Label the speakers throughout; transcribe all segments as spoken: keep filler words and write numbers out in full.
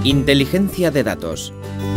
Speaker 1: Inteligencia de datos.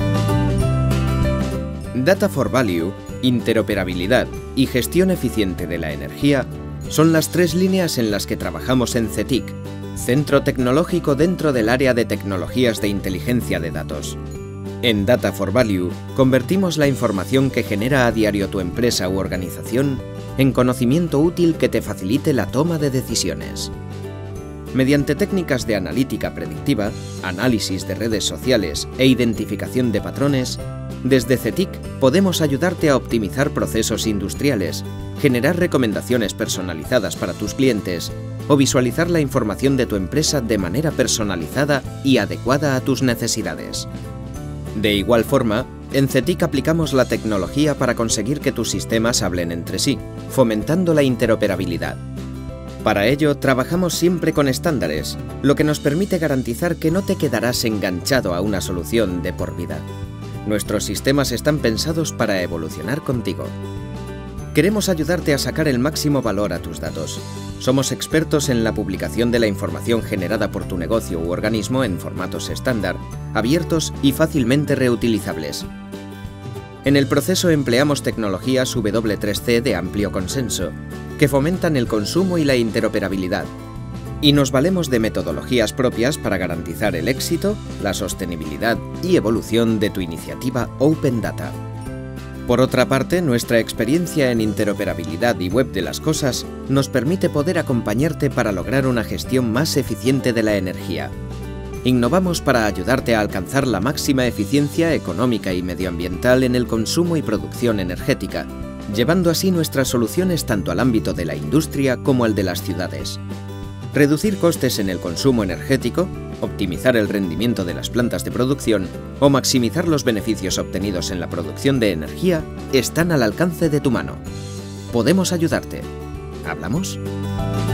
Speaker 1: Data for Value, interoperabilidad y gestión eficiente de la energía son las tres líneas en las que trabajamos en CETIC, Centro Tecnológico dentro del área de tecnologías de inteligencia de datos. En Data for Value, convertimos la información que genera a diario tu empresa u organización en conocimiento útil que te facilite la toma de decisiones. Mediante técnicas de analítica predictiva, análisis de redes sociales e identificación de patrones, desde CETIC podemos ayudarte a optimizar procesos industriales, generar recomendaciones personalizadas para tus clientes o visualizar la información de tu empresa de manera personalizada y adecuada a tus necesidades. De igual forma, en CETIC aplicamos la tecnología para conseguir que tus sistemas hablen entre sí, fomentando la interoperabilidad. Para ello, trabajamos siempre con estándares, lo que nos permite garantizar que no te quedarás enganchado a una solución de por vida. Nuestros sistemas están pensados para evolucionar contigo. Queremos ayudarte a sacar el máximo valor a tus datos. Somos expertos en la publicación de la información generada por tu negocio u organismo en formatos estándar, abiertos y fácilmente reutilizables. En el proceso empleamos tecnologías doble u tres ce de amplio consenso, que fomentan el consumo y la interoperabilidad, y nos valemos de metodologías propias para garantizar el éxito, la sostenibilidad y evolución de tu iniciativa Open Data. Por otra parte, nuestra experiencia en interoperabilidad y web de las cosas nos permite poder acompañarte para lograr una gestión más eficiente de la energía. Innovamos para ayudarte a alcanzar la máxima eficiencia económica y medioambiental en el consumo y producción energética, llevando así nuestras soluciones tanto al ámbito de la industria como al de las ciudades. Reducir costes en el consumo energético, optimizar el rendimiento de las plantas de producción o maximizar los beneficios obtenidos en la producción de energía están al alcance de tu mano. Podemos ayudarte. ¿Hablamos?